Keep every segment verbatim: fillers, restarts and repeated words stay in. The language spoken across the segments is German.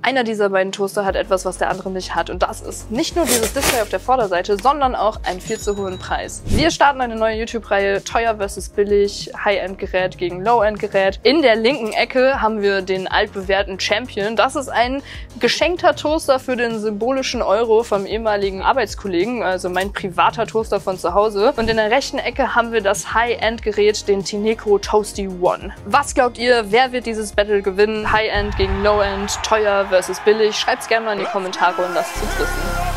Einer dieser beiden Toaster hat etwas, was der andere nicht hat. Und das ist nicht nur dieses Display auf der Vorderseite, sondern auch einen viel zu hohen Preis. Wir starten eine neue YouTube-Reihe Teuer versus billig, High-End-Gerät gegen Low-End-Gerät. In der linken Ecke haben wir den altbewährten Champion. Das ist ein geschenkter Toaster für den symbolischen Euro vom ehemaligen Arbeitskollegen, also mein privater Toaster von zu Hause. Und in der rechten Ecke haben wir das High-End-Gerät, den Tineco Toasty One. Was glaubt ihr, wer wird dieses Battle gewinnen? High-End gegen Low-End, teuer versus billig? Schreibt's gerne mal in die Kommentare und lasst es uns wissen.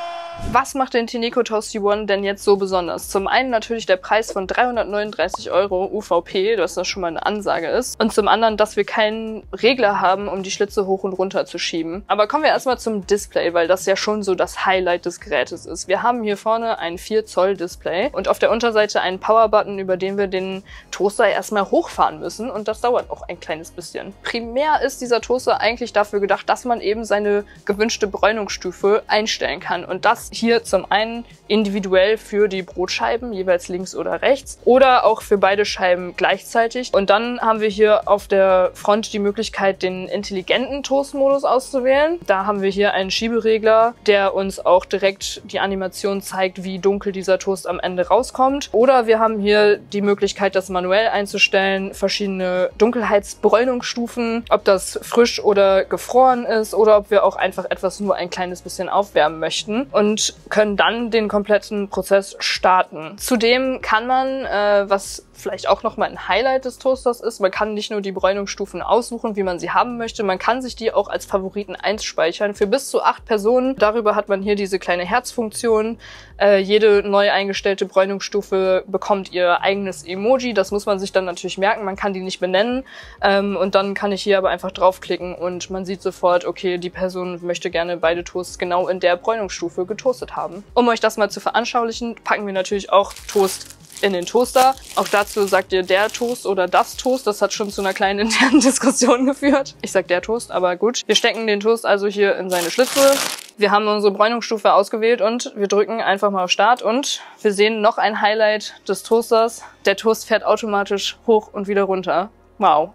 Was macht den Tineco Toasty One denn jetzt so besonders? Zum einen natürlich der Preis von dreihundertneununddreißig Euro U V P, dass das schon mal eine Ansage ist. Und zum anderen, dass wir keinen Regler haben, um die Schlitze hoch und runter zu schieben. Aber kommen wir erstmal zum Display, weil das ja schon so das Highlight des Gerätes ist. Wir haben hier vorne ein vier Zoll Display und auf der Unterseite einen Power-Button, über den wir den Toaster erstmal hochfahren müssen. Und das dauert auch ein kleines bisschen. Primär ist dieser Toaster eigentlich dafür gedacht, dass man eben seine gewünschte Bräunungsstufe einstellen kann. Und das hier zum einen individuell für die Brotscheiben, jeweils links oder rechts, oder auch für beide Scheiben gleichzeitig. Und dann haben wir hier auf der Front die Möglichkeit, den intelligenten Toastmodus auszuwählen. Da haben wir hier einen Schieberegler, der uns auch direkt die Animation zeigt, wie dunkel dieser Toast am Ende rauskommt. Oder wir haben hier die Möglichkeit, das manuell einzustellen, verschiedene Dunkelheitsbräunungsstufen, ob das frisch oder gefroren ist oder ob wir auch einfach etwas nur ein kleines bisschen aufwärmen möchten. Und können dann den kompletten Prozess starten. Zudem kann man, äh, was vielleicht auch nochmal ein Highlight des Toasters ist, man kann nicht nur die Bräunungsstufen aussuchen, wie man sie haben möchte, man kann sich die auch als Favoriten einspeichern für bis zu acht Personen. Darüber hat man hier diese kleine Herzfunktion. Äh, jede neu eingestellte Bräunungsstufe bekommt ihr eigenes Emoji. Das muss man sich dann natürlich merken, man kann die nicht benennen. Ähm, und dann kann ich hier aber einfach draufklicken und man sieht sofort, okay, die Person möchte gerne beide Toasts genau in der Bräunungsstufe getoastet haben. Um euch das mal zu veranschaulichen, packen wir natürlich auch Toast in den Toaster. Auch dazu sagt ihr der Toast oder das Toast. Das hat schon zu einer kleinen internen Diskussion geführt. Ich sag der Toast, aber gut. Wir stecken den Toast also hier in seine Schlitze. Wir haben unsere Bräunungsstufe ausgewählt und wir drücken einfach mal auf Start und wir sehen noch ein Highlight des Toasters. Der Toast fährt automatisch hoch und wieder runter. Wow.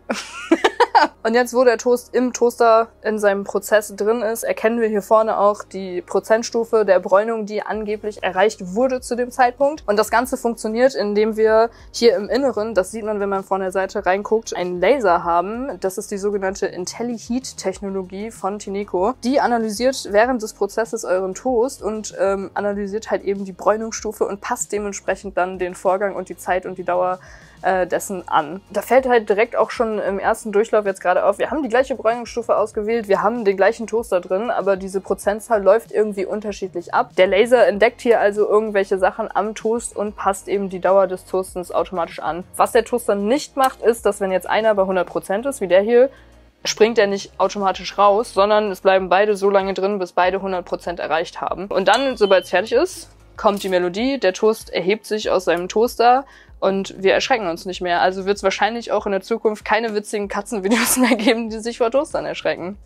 Und jetzt, wo der Toast im Toaster in seinem Prozess drin ist, erkennen wir hier vorne auch die Prozentstufe der Bräunung, die angeblich erreicht wurde zu dem Zeitpunkt. Und das Ganze funktioniert, indem wir hier im Inneren, das sieht man, wenn man von der Seite reinguckt, einen Laser haben. Das ist die sogenannte IntelliHeat-Technologie von Tineco. Die analysiert während des Prozesses euren Toast und ähm, analysiert halt eben die Bräunungsstufe und passt dementsprechend dann den Vorgang und die Zeit und die Dauer dessen an. Da fällt halt direkt auch schon im ersten Durchlauf jetzt gerade auf, wir haben die gleiche Bräunungsstufe ausgewählt, wir haben den gleichen Toaster drin, aber diese Prozentzahl läuft irgendwie unterschiedlich ab. Der Laser entdeckt hier also irgendwelche Sachen am Toast und passt eben die Dauer des Toastens automatisch an. Was der Toaster nicht macht, ist, dass wenn jetzt einer bei hundert Prozent ist, wie der hier, springt er nicht automatisch raus, sondern es bleiben beide so lange drin, bis beide hundert Prozent erreicht haben. Und dann, sobald es fertig ist, kommt die Melodie, der Toast erhebt sich aus seinem Toaster und wir erschrecken uns nicht mehr. Also wird es wahrscheinlich auch in der Zukunft keine witzigen Katzenvideos mehr geben, die sich vor Toastern erschrecken.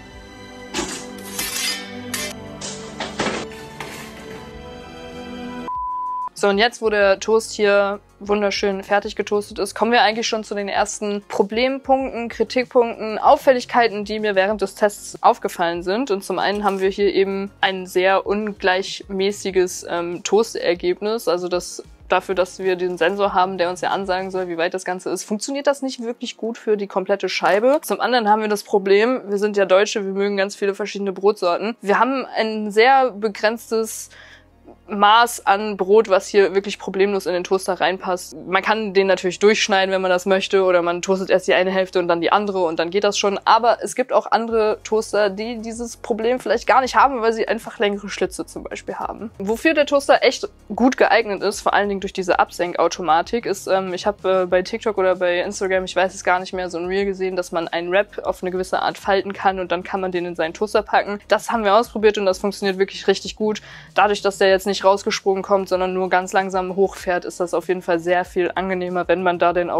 So, und jetzt, wo der Toast hier wunderschön fertig getoastet ist, kommen wir eigentlich schon zu den ersten Problempunkten, Kritikpunkten, Auffälligkeiten, die mir während des Tests aufgefallen sind. Und zum einen haben wir hier eben ein sehr ungleichmäßiges ähm, Toastergebnis. Also das dafür, dass wir den Sensor haben, der uns ja ansagen soll, wie weit das Ganze ist, funktioniert das nicht wirklich gut für die komplette Scheibe. Zum anderen haben wir das Problem, wir sind ja Deutsche, wir mögen ganz viele verschiedene Brotsorten. Wir haben ein sehr begrenztes Maß an Brot, was hier wirklich problemlos in den Toaster reinpasst. Man kann den natürlich durchschneiden, wenn man das möchte, oder man toastet erst die eine Hälfte und dann die andere und dann geht das schon. Aber es gibt auch andere Toaster, die dieses Problem vielleicht gar nicht haben, weil sie einfach längere Schlitze zum Beispiel haben. Wofür der Toaster echt gut geeignet ist, vor allen Dingen durch diese Absenkautomatik, ist, ähm, ich habe äh, bei TikTok oder bei Instagram, ich weiß es gar nicht mehr, so ein Reel gesehen, dass man einen Wrap auf eine gewisse Art falten kann und dann kann man den in seinen Toaster packen. Das haben wir ausprobiert und das funktioniert wirklich richtig gut. Dadurch, dass der jetzt nicht rausgesprungen kommt, sondern nur ganz langsam hochfährt, ist das auf jeden Fall sehr viel angenehmer, wenn man da denn auch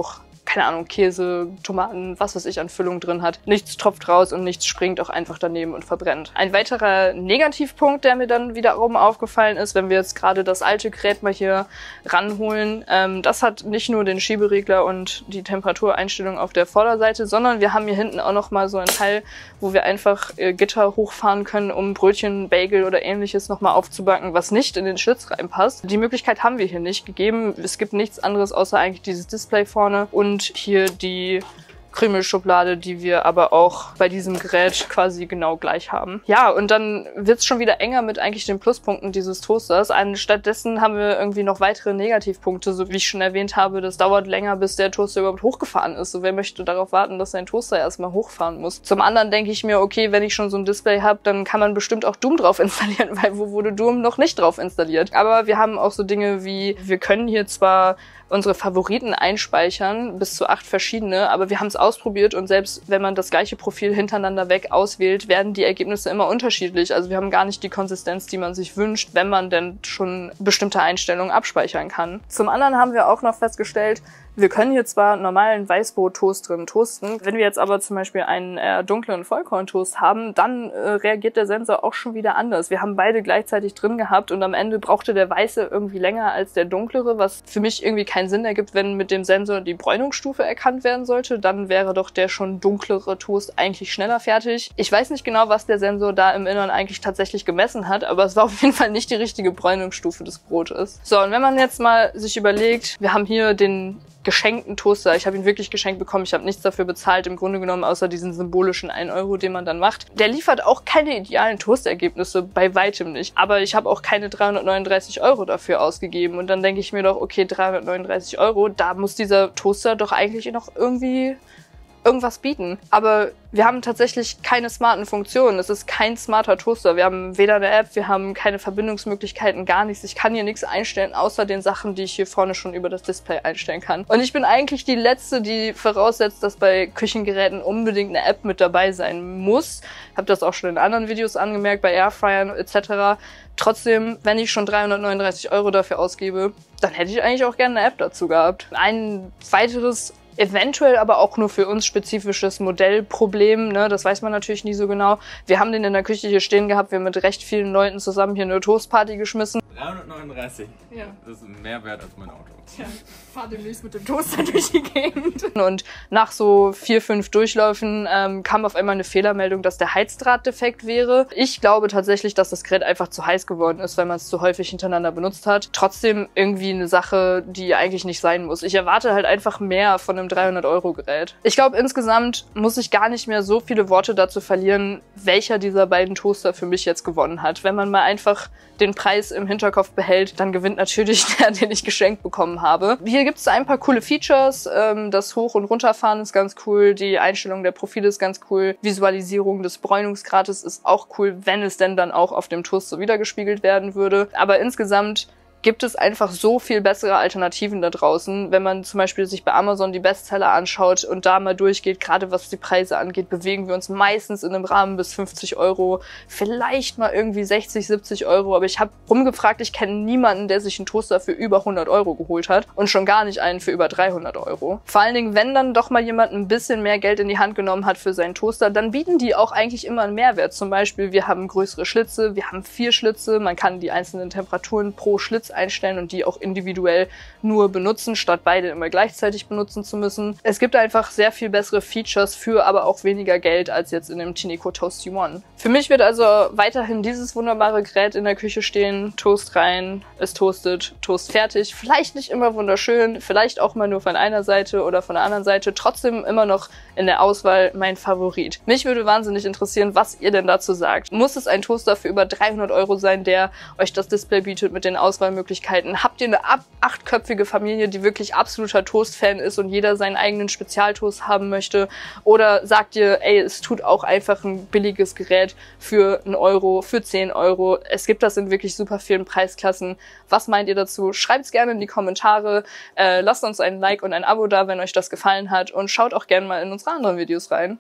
keine Ahnung, Käse, Tomaten, was weiß ich an Füllung drin hat. Nichts tropft raus und nichts springt auch einfach daneben und verbrennt. Ein weiterer Negativpunkt, der mir dann wiederum aufgefallen ist, wenn wir jetzt gerade das alte Gerät mal hier ranholen, ähm, das hat nicht nur den Schieberegler und die Temperatureinstellung auf der Vorderseite, sondern wir haben hier hinten auch noch mal so ein Teil, wo wir einfach äh, Gitter hochfahren können, um Brötchen, Bagel oder ähnliches nochmal aufzubacken, was nicht in den Schlitz reinpasst. Die Möglichkeit haben wir hier nicht gegeben. Es gibt nichts anderes außer eigentlich dieses Display vorne und hier die Krümelschublade, die wir aber auch bei diesem Gerät quasi genau gleich haben. Ja, und dann wird es schon wieder enger mit eigentlich den Pluspunkten dieses Toasters. Anstattdessen haben wir irgendwie noch weitere Negativpunkte, so wie ich schon erwähnt habe. Das dauert länger, bis der Toaster überhaupt hochgefahren ist. So, wer möchte darauf warten, dass sein Toaster erstmal hochfahren muss? Zum anderen denke ich mir, okay, wenn ich schon so ein Display habe, dann kann man bestimmt auch Doom drauf installieren, weil wo wurde Doom noch nicht drauf installiert? Aber wir haben auch so Dinge wie, wir können hier zwar unsere Favoriten einspeichern, bis zu acht verschiedene, aber wir haben es ausprobiert und selbst wenn man das gleiche Profil hintereinander weg auswählt, werden die Ergebnisse immer unterschiedlich. Also wir haben gar nicht die Konsistenz, die man sich wünscht, wenn man denn schon bestimmte Einstellungen abspeichern kann. Zum anderen haben wir auch noch festgestellt, wir können hier zwar normalen Weißbrot-Toast drin toasten, wenn wir jetzt aber zum Beispiel einen eher dunklen Vollkorntoast haben, dann äh, reagiert der Sensor auch schon wieder anders. Wir haben beide gleichzeitig drin gehabt und am Ende brauchte der weiße irgendwie länger als der dunklere, was für mich irgendwie keinen Sinn ergibt, wenn mit dem Sensor die Bräunungsstufe erkannt werden sollte. Dann wäre doch der schon dunklere Toast eigentlich schneller fertig. Ich weiß nicht genau, was der Sensor da im Inneren eigentlich tatsächlich gemessen hat, aber es war auf jeden Fall nicht die richtige Bräunungsstufe des Brotes. So, und wenn man jetzt mal sich überlegt, wir haben hier den geschenkten Toaster. Ich habe ihn wirklich geschenkt bekommen. Ich habe nichts dafür bezahlt, im Grunde genommen, außer diesen symbolischen ein Euro, den man dann macht. Der liefert auch keine idealen Toastergebnisse, bei weitem nicht. Aber ich habe auch keine dreihundertneununddreißig Euro dafür ausgegeben. Und dann denke ich mir doch, okay, dreihundertneununddreißig Euro, da muss dieser Toaster doch eigentlich noch irgendwie irgendwas bieten. Aber wir haben tatsächlich keine smarten Funktionen. Es ist kein smarter Toaster. Wir haben weder eine App, wir haben keine Verbindungsmöglichkeiten, gar nichts. Ich kann hier nichts einstellen, außer den Sachen, die ich hier vorne schon über das Display einstellen kann. Und ich bin eigentlich die Letzte, die voraussetzt, dass bei Küchengeräten unbedingt eine App mit dabei sein muss. Ich habe das auch schon in anderen Videos angemerkt, bei Airfryern et cetera. Trotzdem, wenn ich schon dreihundertneununddreißig Euro dafür ausgebe, dann hätte ich eigentlich auch gerne eine App dazu gehabt. Ein weiteres eventuell aber auch nur für uns spezifisches Modellproblem, ne? Das weiß man natürlich nie so genau. Wir haben den in der Küche hier stehen gehabt, wir haben mit recht vielen Leuten zusammen hier eine Toastparty geschmissen. dreihundertneununddreißig. Ja. Das ist mehr wert als mein Auto. Tja, fahr demnächst mit dem Toaster durch die Gegend. Und nach so vier, fünf Durchläufen ähm, kam auf einmal eine Fehlermeldung, dass der Heizdraht defekt wäre. Ich glaube tatsächlich, dass das Gerät einfach zu heiß geworden ist, weil man es zu häufig hintereinander benutzt hat. Trotzdem irgendwie eine Sache, die eigentlich nicht sein muss. Ich erwarte halt einfach mehr von einem dreihundert Euro Gerät. Ich glaube, insgesamt muss ich gar nicht mehr so viele Worte dazu verlieren, welcher dieser beiden Toaster für mich jetzt gewonnen hat. Wenn man mal einfach den Preis im Hinterkopf behält, dann gewinnt natürlich der, den ich geschenkt bekommen habe. Hier gibt es ein paar coole Features. Das Hoch- und Runterfahren ist ganz cool. Die Einstellung der Profile ist ganz cool. Visualisierung des Bräunungsgrades ist auch cool, wenn es denn dann auch auf dem Toast so wiedergespiegelt werden würde. Aber insgesamt gibt es einfach so viel bessere Alternativen da draußen. Wenn man zum Beispiel sich bei Amazon die Bestseller anschaut und da mal durchgeht, gerade was die Preise angeht, bewegen wir uns meistens in einem Rahmen bis fünfzig Euro, vielleicht mal irgendwie sechzig, siebzig Euro, aber ich habe rumgefragt, ich kenne niemanden, der sich einen Toaster für über hundert Euro geholt hat und schon gar nicht einen für über dreihundert Euro. Vor allen Dingen, wenn dann doch mal jemand ein bisschen mehr Geld in die Hand genommen hat für seinen Toaster, dann bieten die auch eigentlich immer einen Mehrwert. Zum Beispiel, wir haben größere Schlitze, wir haben vier Schlitze, man kann die einzelnen Temperaturen pro Schlitz einstellen und die auch individuell nur benutzen, statt beide immer gleichzeitig benutzen zu müssen. Es gibt einfach sehr viel bessere Features für aber auch weniger Geld als jetzt in dem Tineco Toasty One. Für mich wird also weiterhin dieses wunderbare Gerät in der Küche stehen. Toast rein, es toastet, Toast fertig. Vielleicht nicht immer wunderschön, vielleicht auch mal nur von einer Seite oder von der anderen Seite. Trotzdem immer noch in der Auswahl mein Favorit. Mich würde wahnsinnig interessieren, was ihr denn dazu sagt. Muss es ein Toaster für über dreihundert Euro sein, der euch das Display bietet mit den Auswahlmöglichkeiten? Habt ihr eine ab achtköpfige Familie, die wirklich absoluter Toast-Fan ist und jeder seinen eigenen Spezialtoast haben möchte? Oder sagt ihr, ey, es tut auch einfach ein billiges Gerät für einen Euro, für zehn Euro. Es gibt das in wirklich super vielen Preisklassen. Was meint ihr dazu? Schreibt es gerne in die Kommentare. Äh, lasst uns ein Like und ein Abo da, wenn euch das gefallen hat. Und schaut auch gerne mal in unsere anderen Videos rein.